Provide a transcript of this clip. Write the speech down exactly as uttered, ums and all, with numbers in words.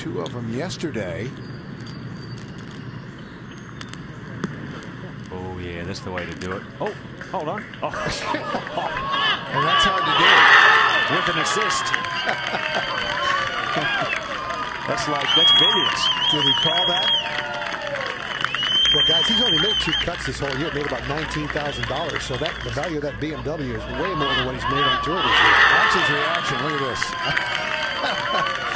two of them yesterday. Oh yeah, that's the way to do it. Oh, hold on. Oh. And that's hard to do. With an assist. That's like, that's billions. Did he call that? Well, guys, he's only made two cuts this whole year. Made about nineteen thousand dollars. So that the value of that B M W is way more than what he's made on tour this year. Watch his reaction. Look at this.